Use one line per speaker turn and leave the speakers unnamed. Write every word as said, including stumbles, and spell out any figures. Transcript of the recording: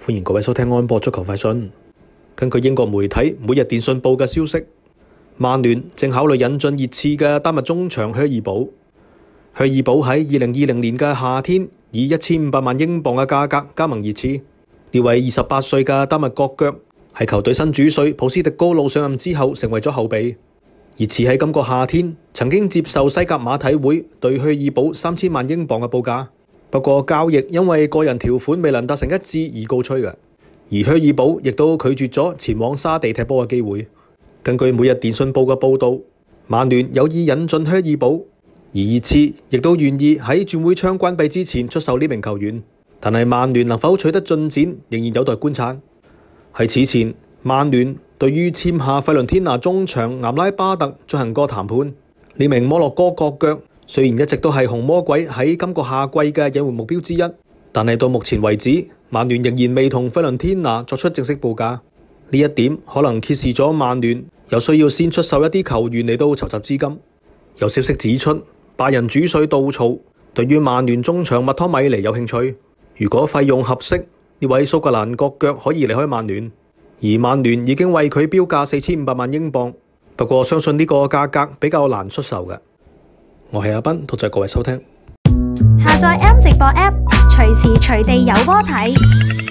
歡迎各位收聽安波足球快訊。根據英國媒體《每日電訊報》嘅消息，曼聯正考慮引進熱刺嘅丹麥中場靴爾堡。靴爾堡喺二零二零年嘅夏天以一千五百萬英鎊嘅價格加盟熱刺。呢位二十八歲嘅丹麥國腳係球隊新主帥普斯迪高路上任之後成為咗後備。熱刺喺今個夏天曾經接受西甲馬體會對靴爾堡三千萬英鎊嘅報價，不過交易因為個人條款未能達成一致而告吹嘅。而靴爾堡亦都拒絕咗前往沙地踢波嘅機會。根據每日電訊報嘅報導，曼聯有意引進靴爾堡，而熱刺亦都願意喺轉會窗關閉之前出售呢名球員。但係曼聯能否取得進展，仍然有待觀察。喺此前，曼聯對於簽下費倫天拿中場岩拉巴特進行過談判。呢名摩洛哥國腳雖然一直都係紅魔鬼喺今個夏季嘅引援目標之一，但係到目前為止，曼聯仍然未同費倫天拿作出正式報價。呢一點可能揭示咗曼聯有需要先出售一啲球員嚟到籌集資金。有消息指出，拜仁主帥杜曹對於曼聯中場麥湯米尼有興趣。如果費用合適，呢位蘇格蘭國腳可以離開曼聯，而曼聯已經為佢標價四千五百萬英鎊。不過相信呢個價格比較難出售嘅。我係阿斌，多謝各位收聽。
下載 M 直播 App，隨時隨地有波睇。